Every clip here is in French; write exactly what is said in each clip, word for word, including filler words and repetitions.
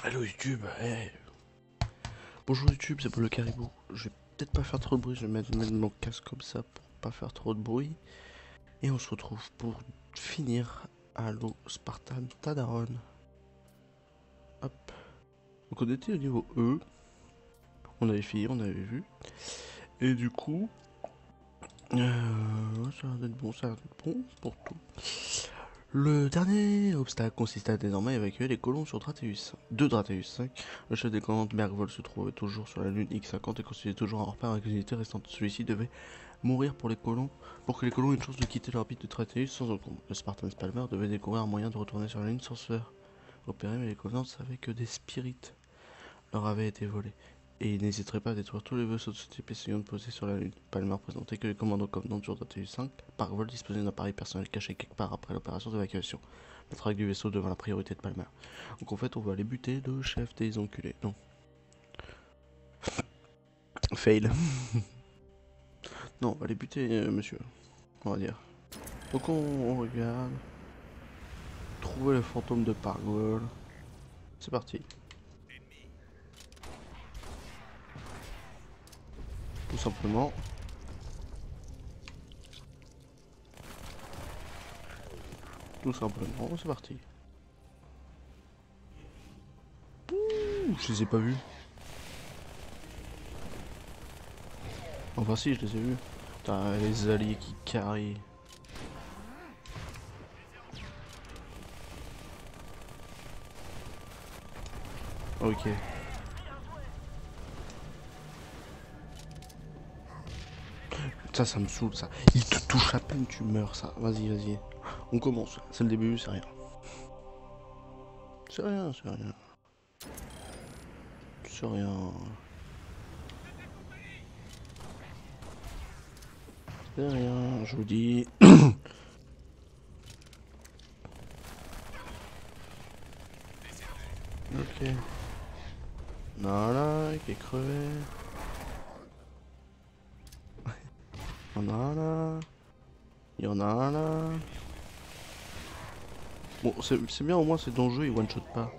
Hello YouTube, hey. Bonjour YouTube, c'est Paul le Caribou. Je vais peut-être pas faire trop de bruit, je vais mettre, mettre mon casque comme ça pour pas faire trop de bruit. Et on se retrouve pour finir Halo Spartan Tadaron. Hop. Donc on était au niveau E. On avait fini, on avait vu. Et du coup... Euh, ça va être bon, ça va être bon pour tout. Le dernier obstacle consistait à désormais évacuer les colons sur Drateus. Deux Drateus cinq. Le chef des colons Mergvol se trouvait toujours sur la lune X cinquante et constituait toujours un repère avec les unités restantes. Celui-ci devait mourir pour les colons, pour que les colons aient une chance de quitter l'orbite de Drateus sans encombre. Le Spartan Spalmer devait découvrir un moyen de retourner sur la lune sans se faire repérer, mais les colons savaient que des spirites leur avaient été volés. Et ils n'hésiteraient pas à détruire tous les vaisseaux de ce type essayant de poser sur la lune. Palmer présentait que les commandos Covenant sur Drateus cinq, par vol, disposaient d'un appareil personnel caché quelque part après l'opération d'évacuation. La traque du vaisseau devint la priorité de Palmer. Donc en fait, on va aller buter le chef des enculés. Non. Fail. Non, on va aller buter euh, monsieur, on va dire. Donc on, on regarde. Trouver le fantôme de Pargol. C'est parti. Tout simplement. Tout simplement, c'est parti. Ouh, je les ai pas vus. Enfin si, je les ai vus. Putain, les alliés qui carrient. Ok. Ça, ça me saoule, ça. Il te touche à peine, tu meurs, ça. Vas-y, vas-y. On commence. C'est le début, c'est rien. C'est rien, c'est rien. C'est rien. C'est rien, je vous dis. Ok. Voilà, qui est crevé. Il y en a un là. Il y en a un là. Bon, c'est bien, au moins c'est dans le jeu, il one-shot pas.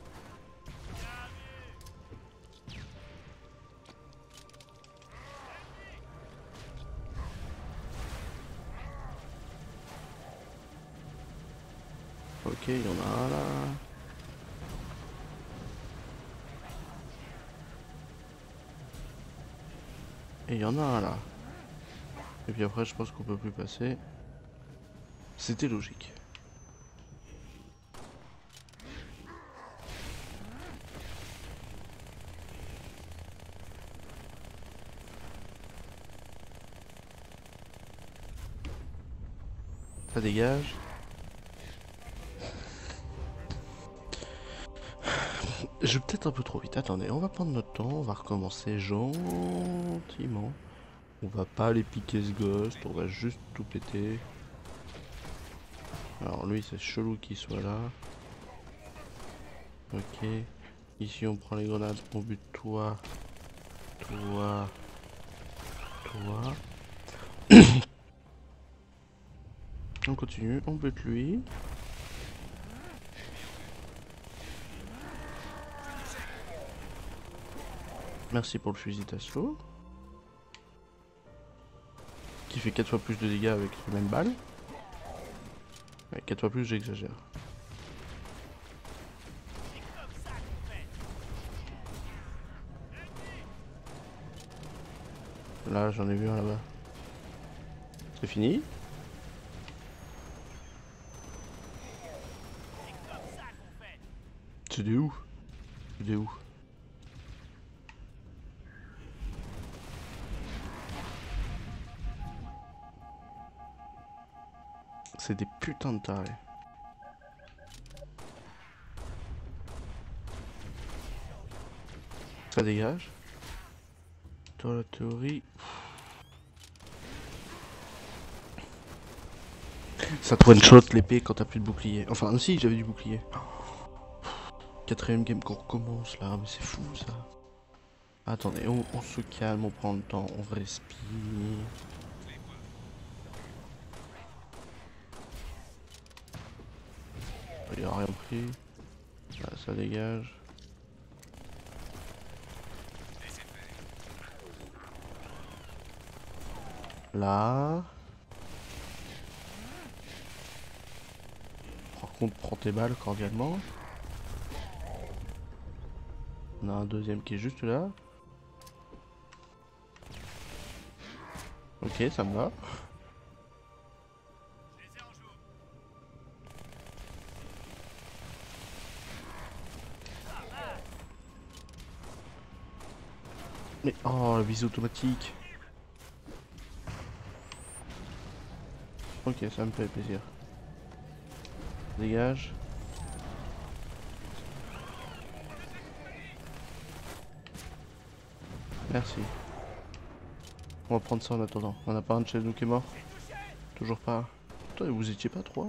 Ok, il y en a un là. Et il y en a un là. Et puis après, je pense qu'on peut plus passer. C'était logique. Ça dégage. Je vais peut-être un peu trop vite. Attendez, on va prendre notre temps. On va recommencer gentiment. On va pas aller piquer ce ghost. On va juste tout péter. Alors lui, c'est chelou qu'il soit là. Ok. Ici, on prend les grenades. On bute toi. Toi. Toi. On continue. On bute lui. Merci pour le fusil d'assaut. Qui fait quatre fois plus de dégâts avec les mêmes balles. Ouais, quatre fois plus, j'exagère. Là, j'en ai vu un là-bas. C'est fini. C'est des où? C'est des où? C'est des putains de tarés. Ça dégage. Dans la théorie... Ça te one-shot l'épée quand t'as plus de bouclier. Enfin, si, j'avais du bouclier. Quatrième game qu'on recommence là, mais c'est fou ça. Attendez, on, on se calme, on prend le temps, on respire. Il a rien pris. Là, ça dégage. Là. Par contre, prends tes balles cordialement. On a un deuxième qui est juste là. Ok, ça me va. Mais oh, le visée automatique. Ok, ça me fait plaisir. Dégage. Merci. On va prendre ça en attendant. On a pas un de chez nous qui est mort? Toujours pas. Putain, vous étiez pas trois?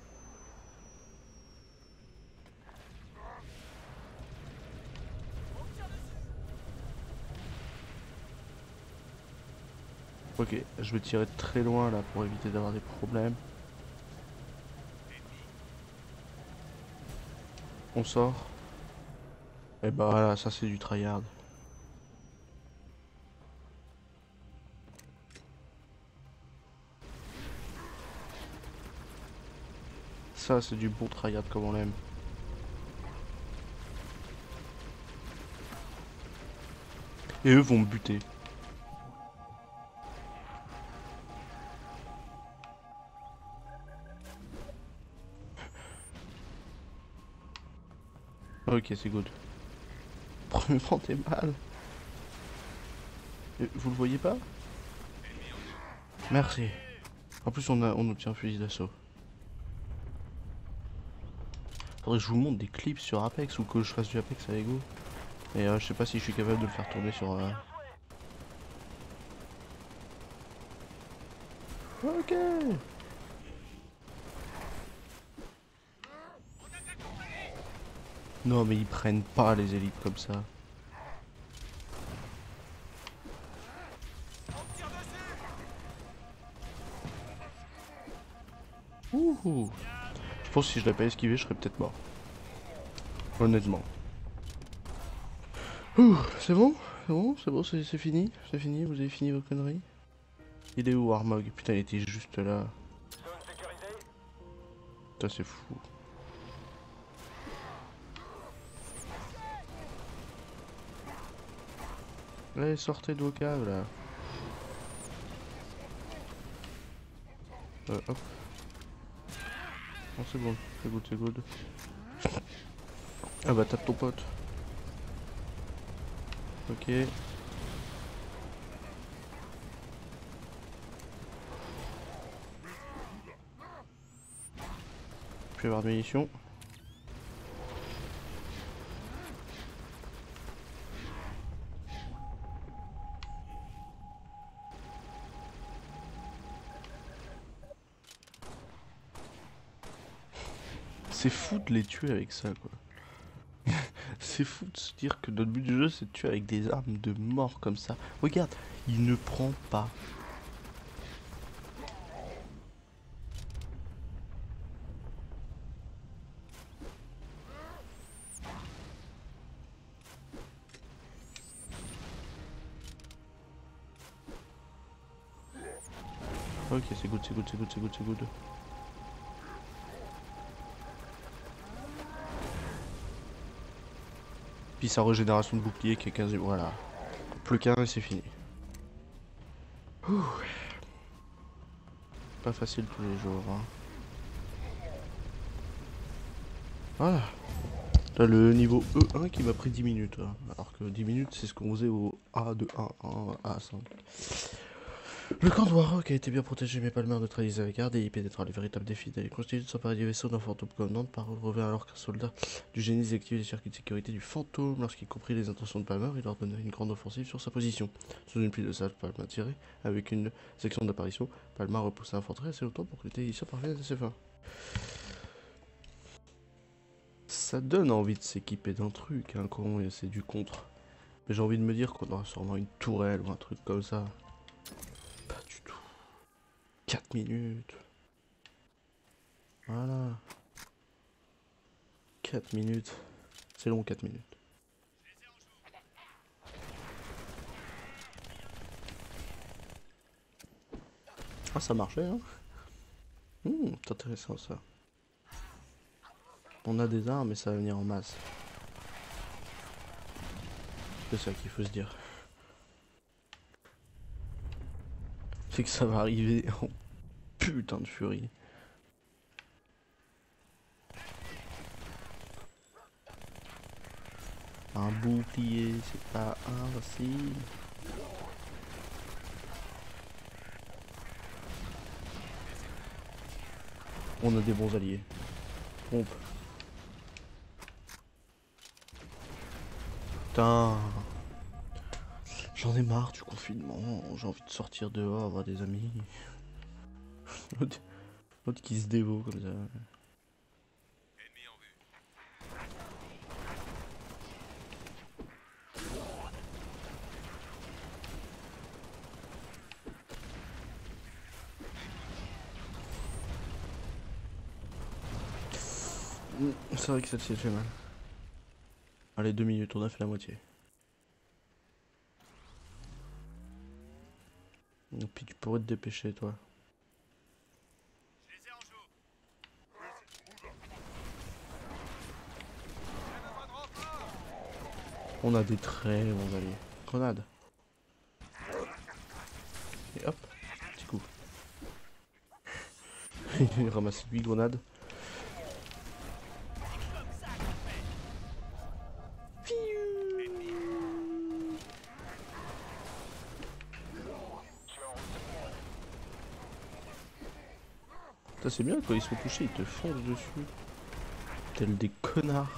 Ok, je vais tirer très loin là pour éviter d'avoir des problèmes. On sort. Et bah voilà, ça c'est du tryhard. Ça c'est du bon tryhard comme on l'aime. Et eux vont me buter. Ok, c'est good. Prends tes balles. Vous le voyez pas? Merci. En plus on a on obtient un fusil d'assaut. Faudrait que je vous montre des clips sur Apex ou que je fasse du Apex avec vous. Et euh, je sais pas si je suis capable de le faire tourner sur... Euh... Ok. Non mais ils prennent pas les élites comme ça. Ouh. Je pense que si je l'avais pas esquivé, je serais peut-être mort. Honnêtement. Ouh, c'est bon? C'est bon? C'est bon? C'est fini? C'est fini? Vous avez fini vos conneries? Il est où Armog? Putain, il était juste là. Putain, c'est fou. Allez, sortez de vos caves là. Euh, hop. Oh, c'est bon, c'est good, c'est good. Ah bah tape ton pote. Ok. Je vais avoir de munitions. C'est fou de les tuer avec ça quoi. C'est fou de se dire que notre but du jeu c'est de tuer avec des armes de mort comme ça. Regarde, il ne prend pas. Ok, c'est good, c'est good, c'est good, c'est good, c'est good. Puis sa régénération de bouclier qui est quasi... Voilà. Plus qu'un et c'est fini. Ouh. Pas facile tous les jours. Hein. Voilà. T'as le niveau E un qui m'a pris dix minutes. Hein. Alors que dix minutes c'est ce qu'on faisait au A de un à cinq. Le camp de Warrock a été bien protégé, mais Palmer neutralisé avec garde et il pénétra le véritable défi d'aller constituer de s'emparer du vaisseau d'un fantôme commandant par revint alors qu'un soldat du génie désactivait les circuits de sécurité du fantôme. Lorsqu'il comprit les intentions de Palmer, il ordonna une grande offensive sur sa position. Sous une pluie de salves, Palmer tirait. Avec une section d'apparition, Palmer repoussa l'infanterie assez longtemps pour que les techniciens parviennent à ses fins. Ça donne envie de s'équiper d'un truc, hein, quand c'est du contre. Mais j'ai envie de me dire qu'on aura sûrement une tourelle ou un truc comme ça. Pas du tout. quatre minutes. Voilà. quatre minutes. C'est long, quatre minutes. Ah, ça marchait, hein. Mmh, c'est intéressant ça. On a des armes, mais ça va venir en masse. C'est ça qu'il faut se dire. C'est que ça va arriver en putain de furie. Un bouclier, c'est pas invincible. On a des bons alliés. Pompe. Putain. J'en ai marre du confinement. J'ai envie de sortir dehors, avoir des amis. L'autre qui se dévoue comme ça. C'est vrai que ça te fait mal. Allez, deux minutes, on a fait la moitié. Et puis tu pourrais te dépêcher, toi. On a des très bons alliés. Grenade. Et hop, petit coup. Il ramasse huit grenades. Ça c'est bien, quand ils sont touchés, ils te foncent dessus. Tels des connards.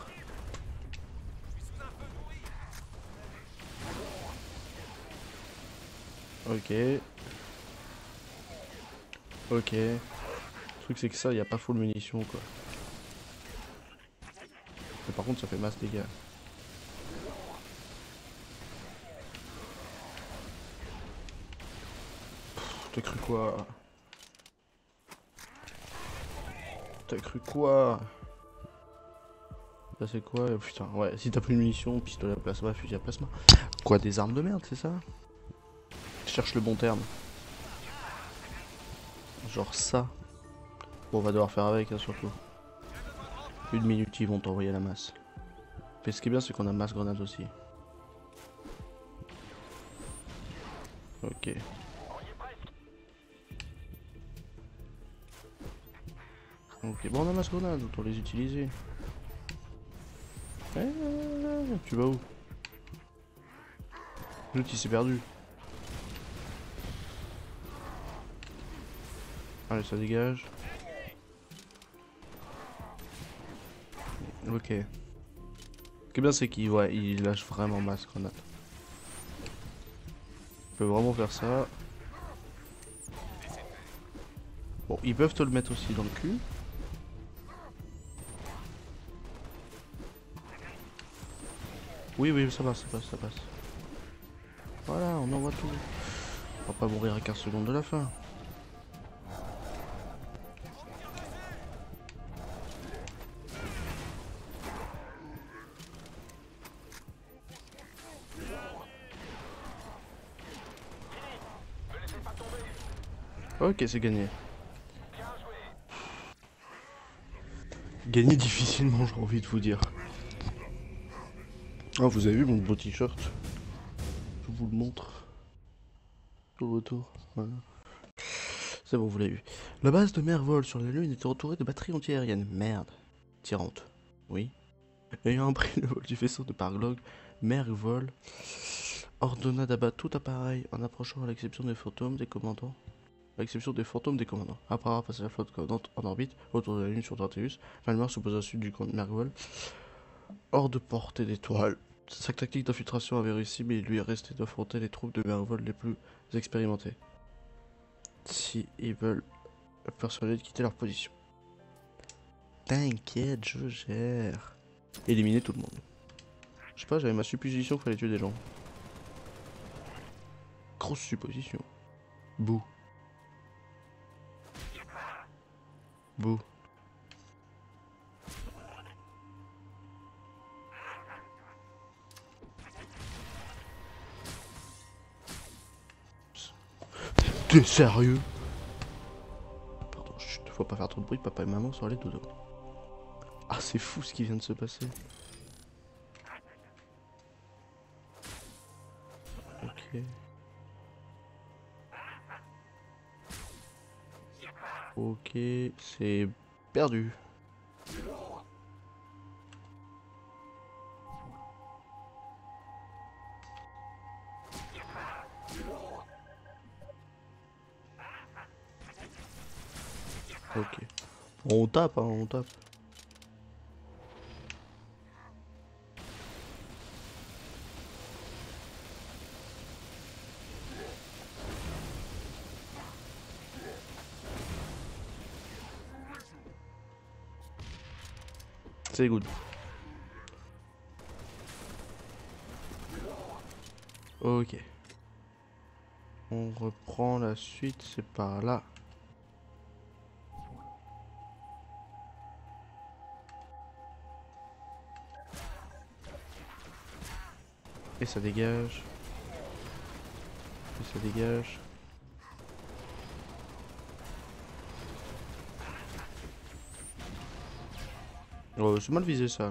Ok. Ok. Le truc c'est que ça, il n'y a pas full munitions quoi. Mais par contre ça fait masse dégâts. T'as cru quoi? T'as cru quoi? Là c'est quoi? Oh, putain, ouais, si t'as plus de munitions, pistolet à plasma, fusil à plasma. Quoi, des armes de merde, c'est ça? Je cherche le bon terme. Genre ça. Bon, on va devoir faire avec, hein, surtout. Une minute, ils vont t'envoyer la masse. Mais ce qui est bien, c'est qu'on a masse grenade aussi. Ok. Ok, bon, on a masse grenade, autant les utiliser. Eh, tu vas où? L'outil s'est perdu. Allez, ça dégage. Ok. Ce qui est bien, c'est qu'il ouais, il lâche vraiment masse grenade. Il peut vraiment faire ça. Bon, ils peuvent te le mettre aussi dans le cul. Oui, oui, ça passe, ça passe, ça passe. Voilà, on envoie tout. On va pas mourir à quinze secondes de la fin. Ok, c'est gagné. Gagné difficilement, j'ai envie de vous dire. Ah, vous avez vu mon beau t-shirt? Je vous le montre. Au retour, voilà. C'est bon, vous l'avez vu. La base de Mervol sur la Lune était entourée de batteries antiaériennes. Merde. Tirantes. Oui. Ayant appris le vol du vaisseau de Parglog, Mervol ordonna d'abattre tout appareil en approchant à l'exception des fantômes des commandants. À l'exception des fantômes des commandants. Après avoir passé la flotte commandante en orbite autour de la Lune sur Tarteus, Malmar se posa au sud du camp de Mervol, hors de portée d'étoiles. Sa tactique d'infiltration avait réussi, mais il lui restait d'affronter les troupes de Mervol les plus expérimentées. Si ils veulent persuader de quitter leur position. T'inquiète, je gère. Éliminer tout le monde. Je sais pas, j'avais ma supposition qu'il fallait tuer des gens. Grosse supposition. Bouh. Bouh. T'es sérieux? faut pas faire trop de bruit, papa et maman sont allés dodo. Ah, c'est fou ce qui vient de se passer. Ok. Ok, c'est perdu. Ok. On tape, hein, on tape. C'est good. Ok. On reprend la suite, c'est par là. Et ça dégage. Et ça dégage. Oh, c'est mal visé ça.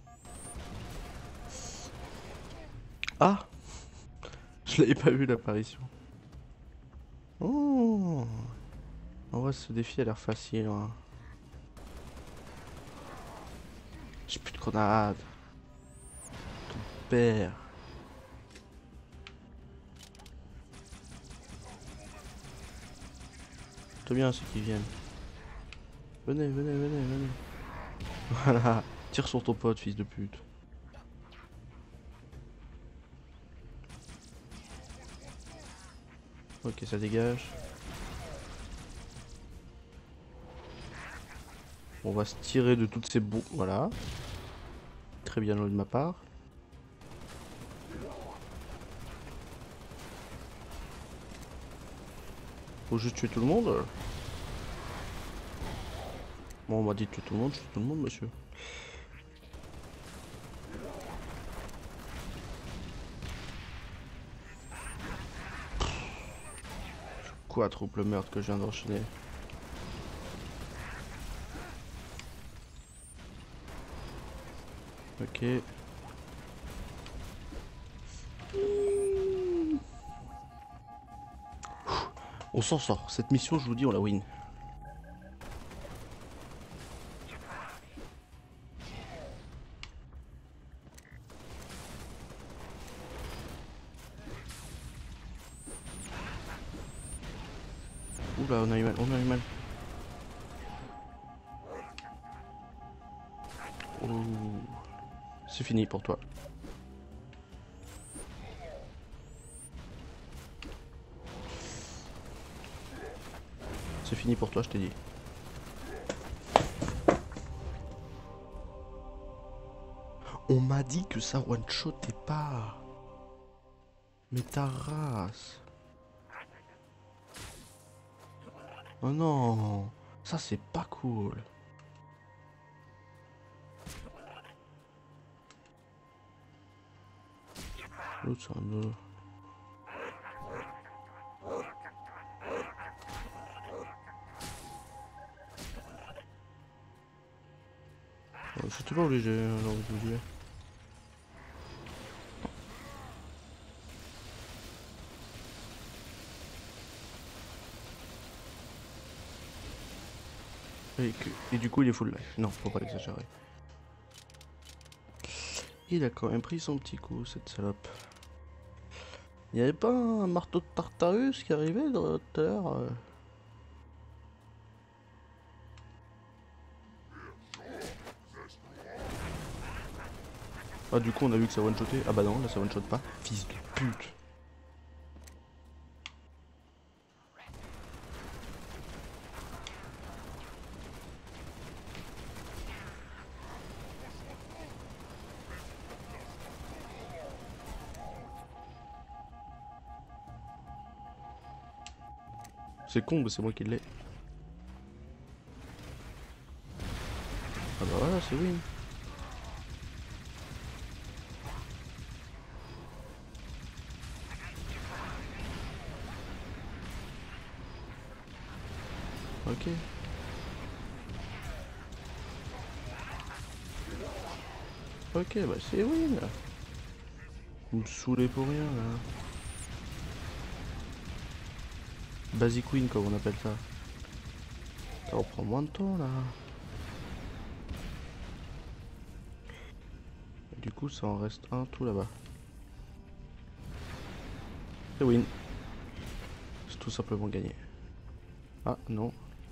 Ah! Je l'avais pas vu l'apparition. Oh! En vrai, ce défi a l'air facile. Hein. J'ai plus de grenades. Ton père. C'est bien ceux qui viennent. Venez, venez, venez, venez. Voilà. Tire sur ton pote, fils de pute. Ok, ça dégage. On va se tirer de toutes ces bouts. Voilà. Très bien joué de ma part. Faut juste tuer tout le monde. Bon, on m'a dit de tuer tout le monde, je tue tout le monde, monsieur. Quadruple meurtre que je viens d'enchaîner. Ok. On s'en sort. Cette mission, je vous dis, on la win. Oula, on a eu mal, on a eu mal. Oh. C'est fini pour toi. C'est fini pour toi, je t'ai dit. On m'a dit que ça one-shotait pas. Mais ta race. Oh non, ça c'est pas cool. L'autre c'est un autre. J'étais pas obligé, j'ai envie de vous dire. Et, que, et du coup il est full life. Non, faut pas exagérer. Il a quand même pris son petit coup, cette salope. Il y avait pas un marteau de Tartarus qui arrivait tout à l'heure euh... Ah du coup on a vu que ça one-shotait. Ah bah non, là ça one-shot pas. Fils de pute. C'est con, mais c'est moi qui l'ai. Ah bah voilà, c'est win. Ok. Ok, bah c'est win. Vous me saoulez pour rien là. Basic win comme on appelle ça. Ça reprend moins de temps là. Et du coup ça en reste un tout là-bas. C'est win. C'est tout simplement gagné. Ah non.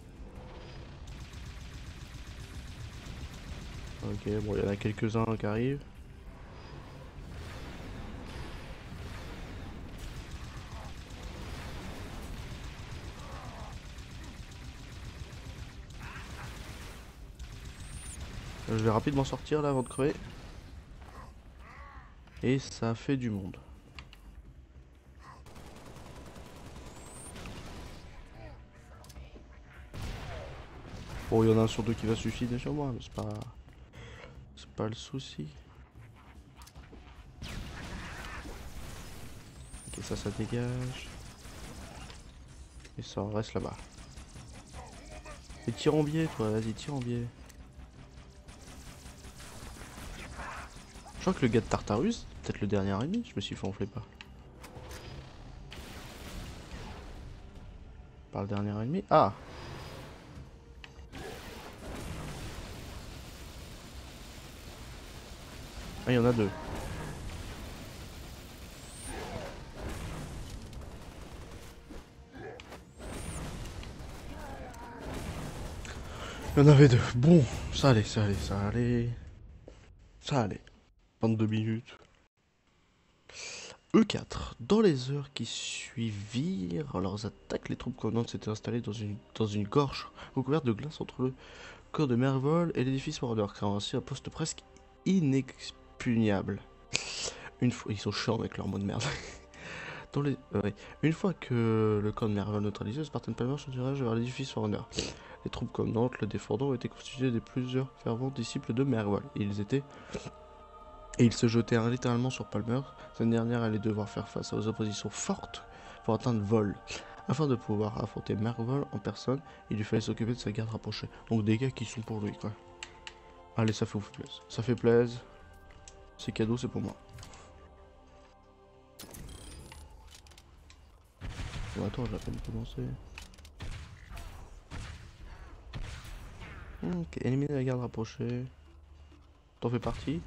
Ok, bon il y en a quelques-uns qui arrivent. Je vais rapidement sortir là avant de crever. Et ça fait du monde. Bon, il y en a un sur deux qui va suicider sur moi, mais c'est pas... C'est pas le souci. Ok, ça, ça dégage. Et ça en reste là-bas. Et tire en biais, toi, vas-y, tire en biais. Je crois que le gars de Tartarus, peut-être le dernier ennemi, je me suis fait enfler pas. Par le dernier ennemi. Ah! Ah, il y en a deux. Il y en avait deux. Bon, ça allait, ça allait, ça allait. Ça allait. vingt-deux minutes. E quatre. Dans les heures qui suivirent leurs attaques, les troupes covenantes s'étaient installées dans une, dans une gorge recouverte de glace entre le corps de Mervol et l'édifice Warder, créant ainsi un poste presque inexpugnable. Une fois, ils sont chiants avec leurs mots de merde. Dans les, euh, ouais. Une fois que le camp de Mervol neutralisé, Spartan Palmer se dirige vers l'édifice Warder. Les troupes covenantes, le défendant, étaient constituées de plusieurs fervents disciples de Mervol. Ils étaient Et ils se jetèrent littéralement sur Palmer. Cette dernière allait devoir faire face aux oppositions fortes pour atteindre Vol. Afin de pouvoir affronter Mervol en personne, il lui fallait s'occuper de sa garde rapprochée. Donc des gars qui sont pour lui, quoi. Allez, ça fait plaisir. Ça fait plaisir. C'est cadeau, c'est pour moi. Bon, attends, j'ai à peine commencé. Ok, éliminer la garde rapprochée. T'en fais partie?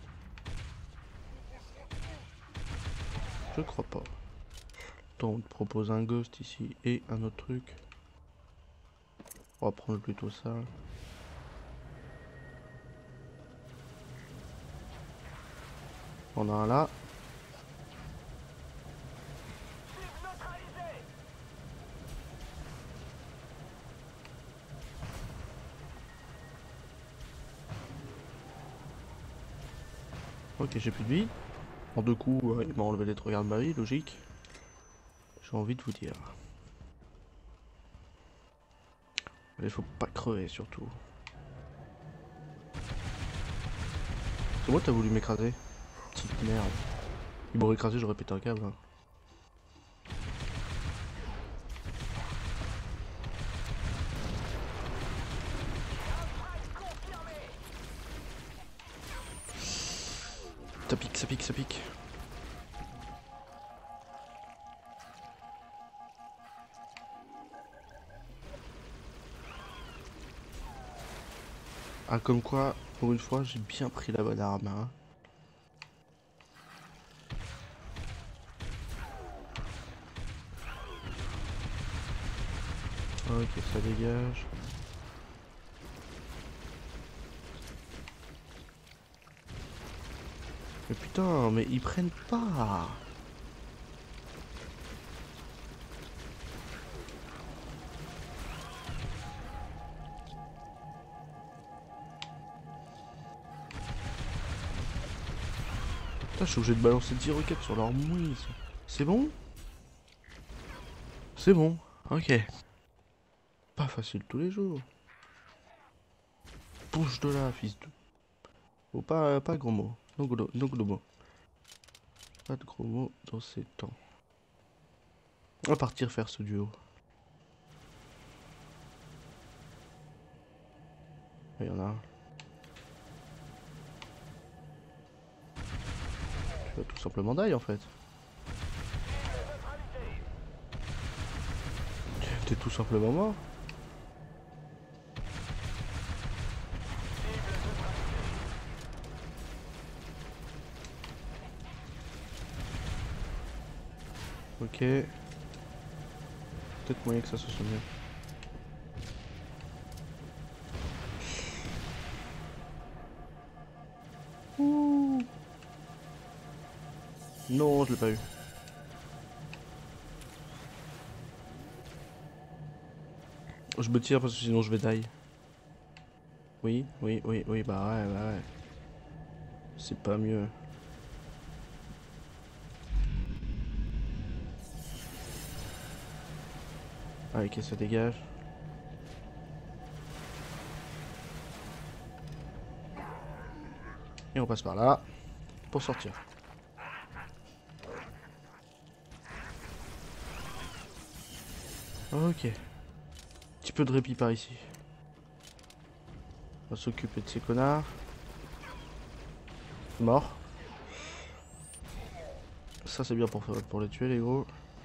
Je crois pas. Attends, on te propose un ghost ici et un autre truc. On va prendre plutôt ça. On a un là. Ok, j'ai plus de vie. En deux coups, euh, il m'a enlevé les trois gardes de ma vie, logique. J'ai envie de vous dire. Il faut pas crever surtout. C'est moi t'as voulu m'écraser? Petite merde. Il m'aurait écrasé, j'aurais pété un câble. Hein. Ça pique, ça pique, ça pique. Ah, comme quoi, pour une fois, j'ai bien pris la bonne arme. Hein. Ok, ça dégage. Mais putain, mais ils prennent pas. Putain, je suis obligé de balancer dix roquettes sur leur mouille. C'est bon? C'est bon, ok. Pas facile tous les jours. Bouge de là, fils de... Oh, pas, pas gros mots. Non gros, non gros mots. Pas de gros mots dans ces temps. On va partir faire ce duo. Il y en a un. Bah, tout simplement die en fait. T'es tout simplement mort. Ok. Peut-être moyen que ça se soit mieux. Ouh. Non, je l'ai pas eu. Je me tire parce que sinon je vais die. Oui, oui, oui, oui, bah ouais, bah ouais. C'est pas mieux. Ah, ok, ça dégage. Et on passe par là pour sortir. Ok. Petit peu de répit par ici. On va s'occuper de ces connards. Mort. Ça c'est bien pour, pour les tuer les gros.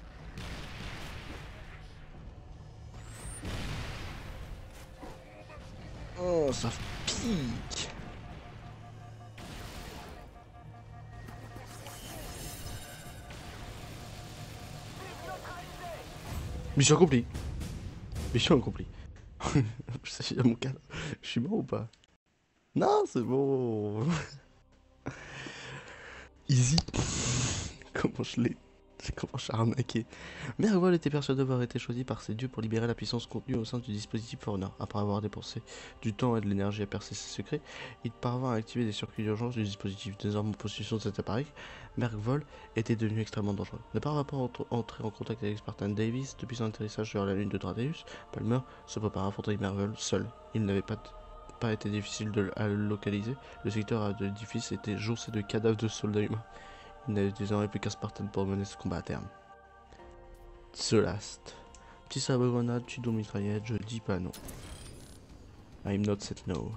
Oh ça pique. Mission accomplie. Mission accomplie. Je mon cas. Je suis mort ou pas? Non c'est bon. Easy. Comment je l'ai... Comment je l'ai arnaqué. Mergvol était persuadé d'avoir été choisi par ses dieux pour libérer la puissance contenue au sein du dispositif Forerunner. Après avoir dépensé du temps et de l'énergie à percer ses secrets, il parvint à activer des circuits d'urgence du dispositif. Désormais en possession de cet appareil, Mergvol était devenu extrêmement dangereux. Ne parvint pas à entrer en contact avec Spartan Davis depuis son atterrissage sur la lune de Dradeus. Palmer se prépara à affronter Mergvol seul. Il n'avait pas, pas été difficile de, à le localiser. Le secteur de l'édifice était jonché de cadavres de soldats humains. Il n'avait désormais plus qu'un Spartan pour mener ce combat à terme. The Last. Petit sabre grenade, petit dos mitraillette, je dis pas non. I'm not set no.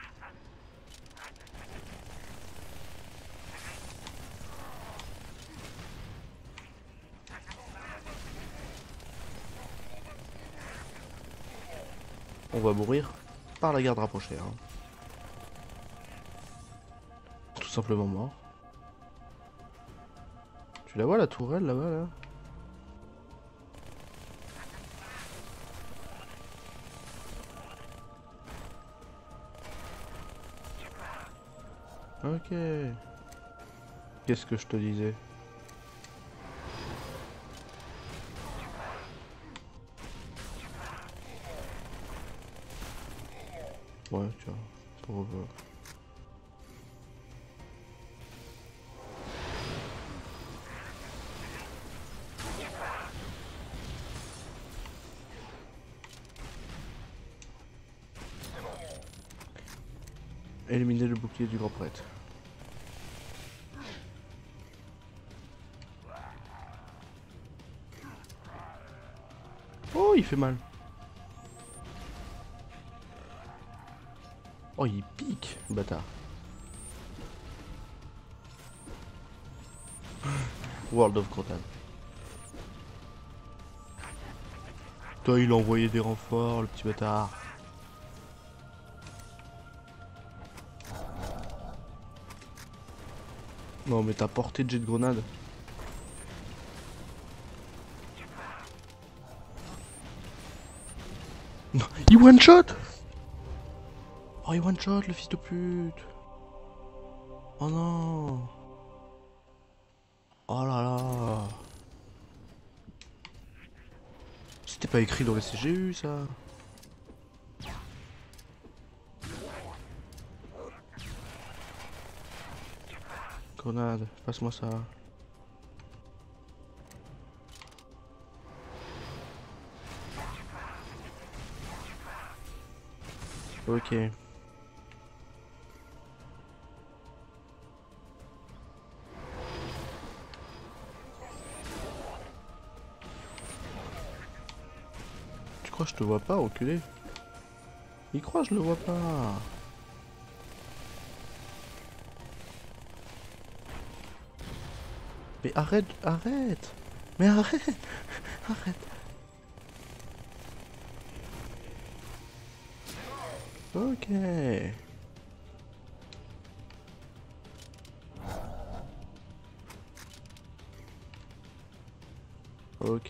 On va mourir par la garde rapprochée. Hein. Tout simplement mort. Tu la vois la tourelle là-bas là? Ok. Qu'est-ce que je te disais? Ouais, tu vois. Pour... Euh... Éliminer le bouclier du grand prêtre. Oh, il fait mal. Oh, il pique, bâtard. World of Crotan. Toi, il a envoyé des renforts, le petit bâtard. Non, mais t'as porté de jet de grenade. Non, il one shot. Oh, il one shot, le fils de pute. Oh non. Oh là là. C'était pas écrit dans les C G U ça. Grenade, passe-moi ça. Ok. Tu crois que je te vois pas, enculé? Il croit que je le vois pas. Mais arrête, arrête. Mais arrête. Arrête. Ok. Ok.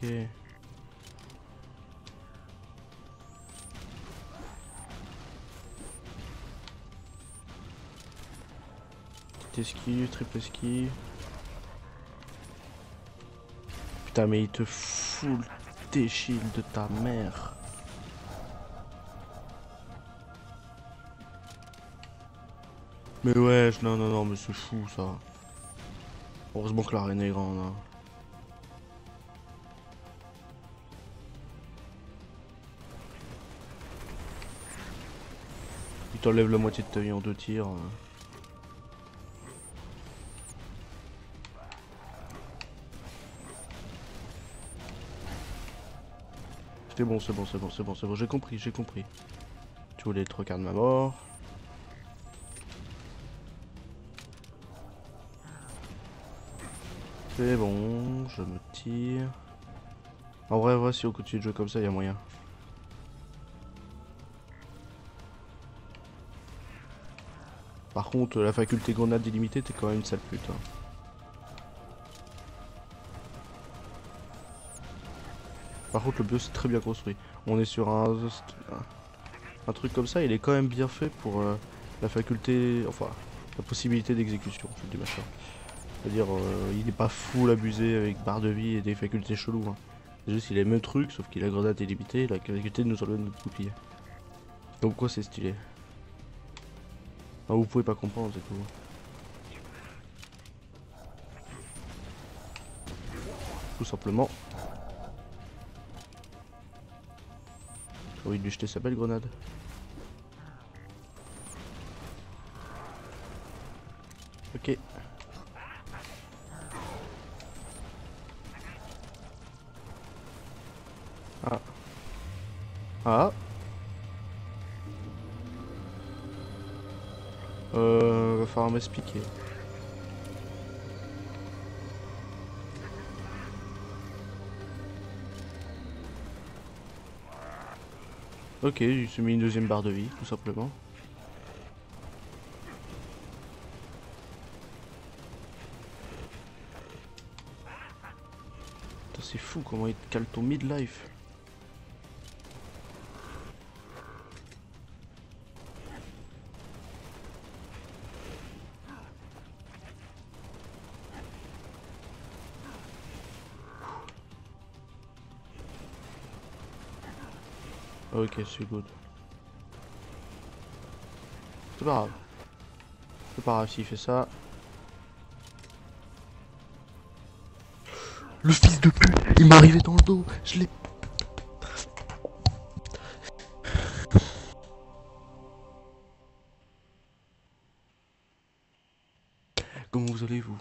Petite esquive, triple esquive. Putain mais il te fout le T-shield de ta mère. Mais wesh, non non non mais c'est fou ça. Heureusement que l'arène est grande hein. Il t'enlève la moitié de ta vie en deux tirs. C'est bon, c'est bon, c'est bon, c'est bon, c'est bon, j'ai compris, j'ai compris. Tu voulais te regarder ma mort. C'est bon, je me tire. En vrai, ouais, si on continue de jouer comme ça, il y a moyen. Par contre, la faculté grenade illimitée, t'es quand même une sale pute. Hein. Par contre, le bio c'est très bien construit. On est sur un, un truc comme ça, il est quand même bien fait pour euh, la faculté, enfin, la possibilité d'exécution, je dis machin. C'est-à-dire, euh, il n'est pas full abusé avec barre de vie et des facultés cheloues. Hein. C'est juste, il a le même truc, sauf qu'il a grenade illimitée, la faculté de nous enlever notre bouclier. Donc quoi, c'est stylé. Ah, vous pouvez pas comprendre, c'est tout. Tout simplement. J'ai envie de lui jeter sa belle grenade. Ok. Ah. Ah. Euh, va falloir m'expliquer. Ok, il s'est mis une deuxième barre de vie, tout simplement. C'est fou comment il te cale ton midlife. Ok, c'est good. C'est pas grave. C'est pas grave s'il fait ça. Le fils de pute, il m'est arrivé dans le dos. Je l'ai... Comment vous allez-vous?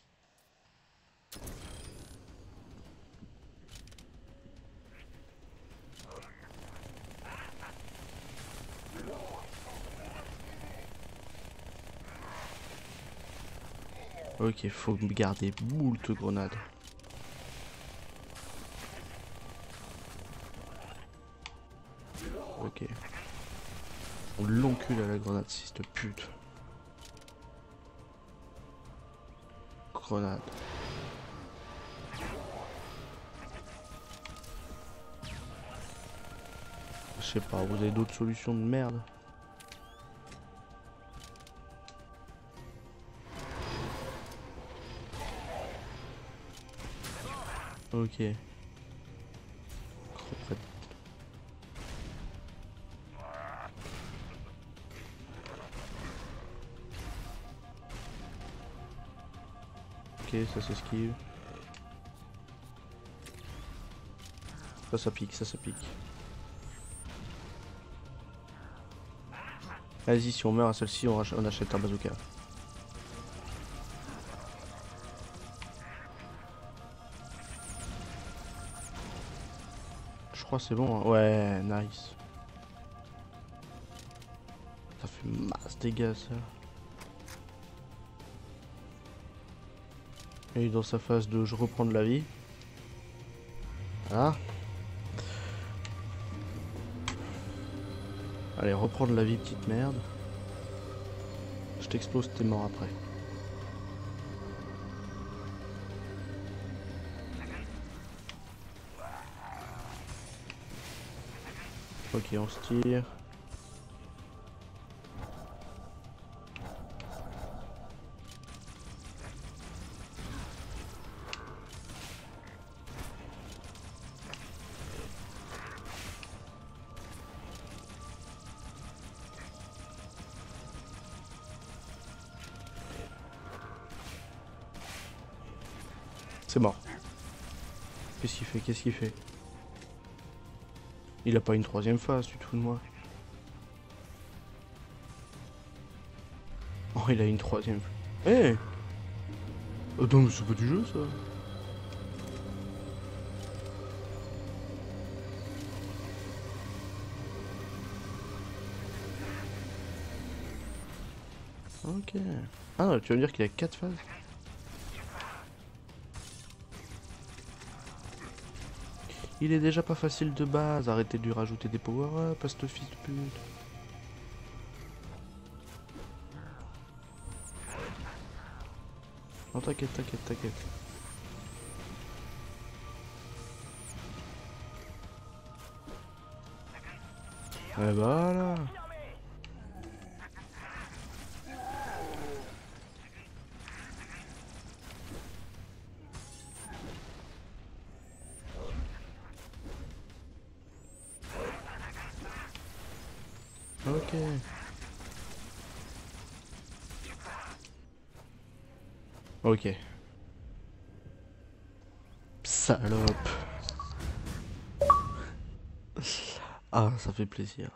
Ok, faut me garder moult grenades. Ok. On l'encule à la grenade, fils de pute. Grenade. Je sais pas, vous avez d'autres solutions de merde? Ok. Ok, ça s'esquive. Ça, ça pique, ça, ça pique. Vas-y, si on meurt à celle-ci, on, on achète un bazooka. Je crois que c'est bon. Hein. Ouais, nice. Ça fait masse dégâts, ça. Et dans sa phase de je reprends de la vie. Voilà. Allez, reprendre la vie, petite merde. Je t'explose, t'es mort après. Ok, on se tire. C'est mort. Qu'est-ce qu'il fait? Qu'est-ce qu'il fait? Il a pas une troisième phase, tu te fous de moi? Oh, il a une troisième. Eh hey, attends, mais c'est pas du jeu, ça. Ok. Ah, tu vas me dire qu'il y a quatre phases? Il est déjà pas facile de base, arrêtez de lui rajouter des power-up à ce fils de pute. Non, t'inquiète, t'inquiète, t'inquiète. Et voilà. Ok. Ok. Salope. Ah, ça fait plaisir.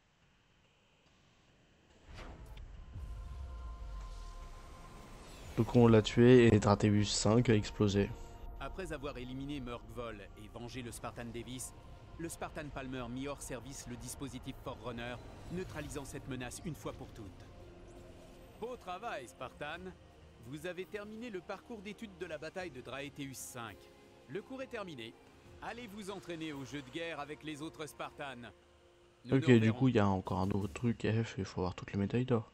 Donc on l'a tué et Drateus cinq a explosé. Après avoir éliminé Murkvol et vengé le Spartan Davis, le Spartan Palmer mit hors service le dispositif Forerunner, neutralisant cette menace une fois pour toutes. Beau travail, Spartan! Vous avez terminé le parcours d'études de la bataille de Draeteus cinq. Le cours est terminé. Allez vous entraîner au jeu de guerre avec les autres Spartans. Nous Ok, nous du reverrons. coup, il y a encore un autre truc F et il faut avoir toutes les médailles d'or.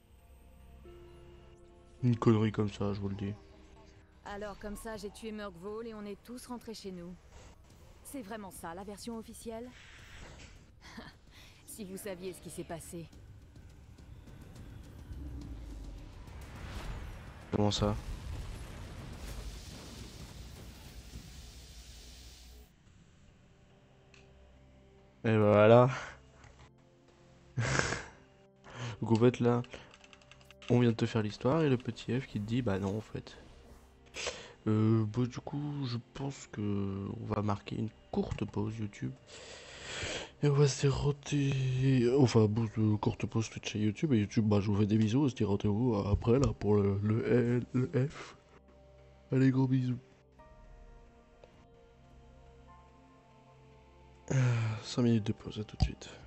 Une connerie comme ça, je vous le dis. Alors comme ça, j'ai tué Murkvol et on est tous rentrés chez nous. C'est vraiment ça, la version officielle? Si vous saviez ce qui s'est passé. Comment ça? Et voilà. Donc en fait là, on vient de te faire l'histoire et le petit F qui te dit bah non en fait. Euh, bah du coup je pense que on va marquer une courte pause YouTube. Et on va se dire rendez- enfin bon, de courte pause Twitch et YouTube et YouTube bah je vous fais des bisous, on se dit rendez-vous après là pour le, le L, le F. Allez gros bisous. cinq minutes de pause, à tout de suite.